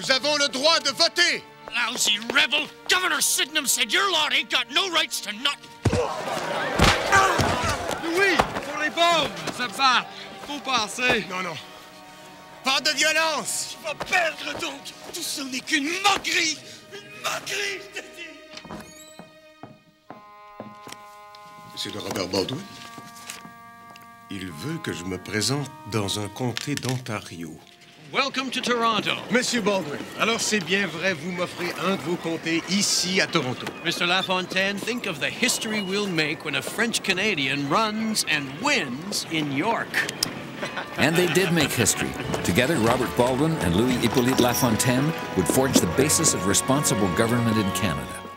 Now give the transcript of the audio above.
Nous avons le droit de voter! Lousy rebel! Governor Sydenham said your lot ain't got no rights to nothing! Oui, pour les pauvres, se battre. Faut passer. Non, non. Pas de violence! Tu vas perdre donc! Tout ça n'est qu'une moquerie! Une moquerie, je te dis! Monsieur le Robert Baldwin, il veut que je me présente dans un comté d'Ontario. Welcome to Toronto. Monsieur Baldwin, alors c'est bien vrai, vous m'offrez un de vos comtés ici à Toronto. Mr. Lafontaine, think of the history we'll make when a French-Canadian runs and wins in York. And they did make history. Together, Robert Baldwin and Louis Hippolyte Lafontaine would forge the basis of responsible government in Canada.